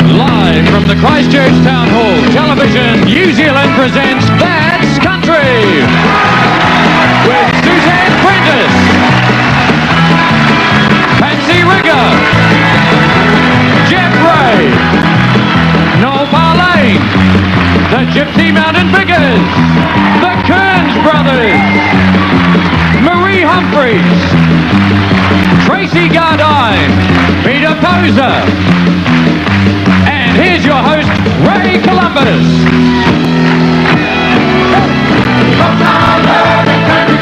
Live from the Christchurch Town Hall, Television New Zealand presents That's Country with Suzanne Prentice, Patsy Rigger, Jeff Ray, Noel Marlane, the Gypsy Mountain Biggers, the Kearns Brothers, Marie Humphreys, Tracy Gardine, Peter Poser, and here's your host, Ray Columbus. From down under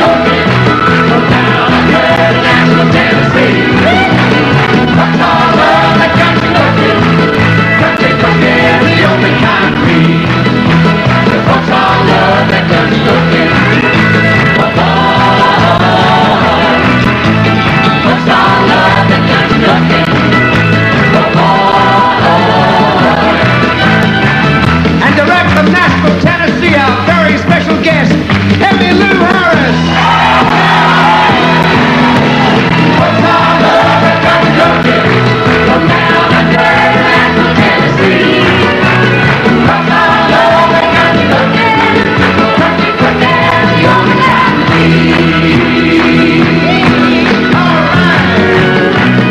Nashville, Tennessee. From all over the country looking, country cooking, the only kind of free. The folks all love that country cooking. Folks all love that country cooking. And direct from Nashville, Tennessee, our very special guest, Emmylou Harris. What's all love that country cooking from down under Nashville, Tennessee? What's all love that country cooking? Country cooking, the only time to be. All right.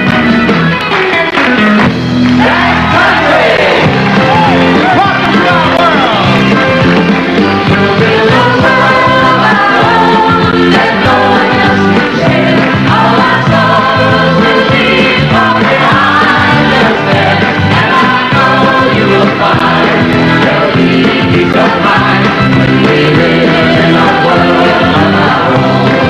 That's country. Welcome to our world. We'll build a world of our own that no one else can share. All our sorrows will leave far behind us there. And I know you will find there'll be peace of mind when we live in a world of our own.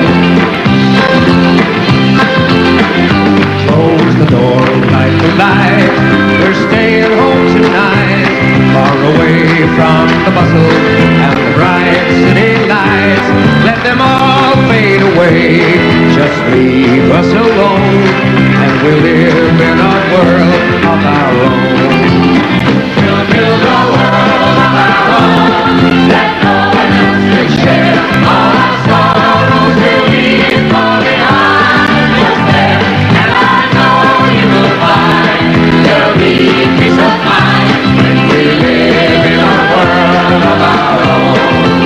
Close the door and light the light. We're staying home tonight, far away from the bustle and the bright city lights. Let them all fade away, just leave us alone, and we'll live in a world of our own. We'll build a world of our own that no one else can share. All our sorrows will leave far behind us there, and I know you will find there'll be peace of mind when we live in a world of our own.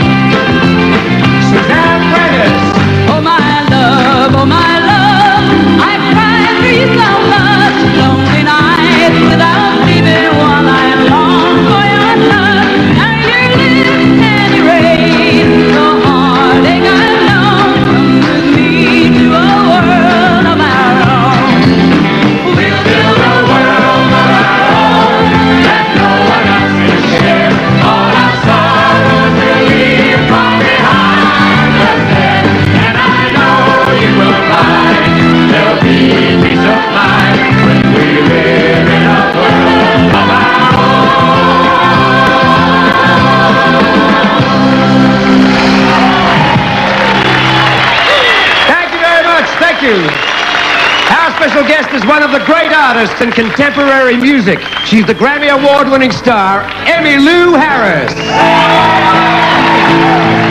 Suzanne Prentice. Oh my love, I've cried for you so much, lonely nights without sleeping while I long for your love. Now your lips can erase the heartache I've known. Come with me to a world of our own. We'll build a world of our own that no one else can share. All our sorrows will leave far behind us there, and I know you will find there'll be peace of mind when we live in a world of our Thank you very much. Thank you. Our special guest is one of the great artists in contemporary music. She's the Grammy Award-winning star, Emmylou Harris.